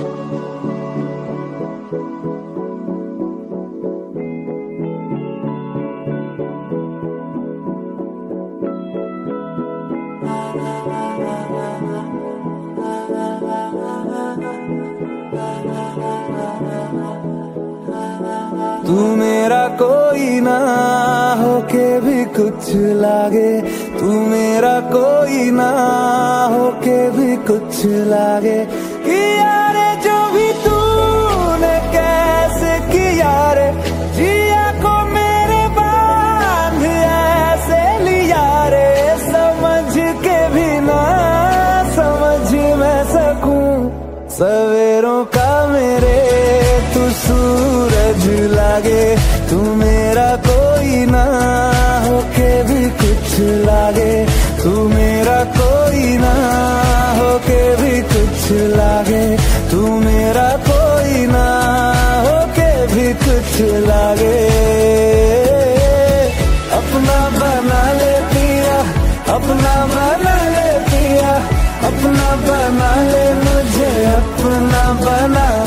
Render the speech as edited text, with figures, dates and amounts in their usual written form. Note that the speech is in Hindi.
तू मेरा कोई ना होके भी कुछ लागे, तू मेरा कोई ना होके भी कुछ लागे। कि यारे जो भी तूने कैसे किया रे, जिया को मेरे बांध ऐसे लिया रे, समझ के भी ना समझ मैं सकूं सवेरों का मेरे तू सूरज लागे। तू मेरा कोई ना होके भी कुछ लागे, तू मेरा कोई ना होके भी कुछ लागे, तू मेरा कोई ना होके भी कुछ लागे। अपना बना ले पिया, अपना बना ले पिया, अपना बना ले मुझे, अपना बना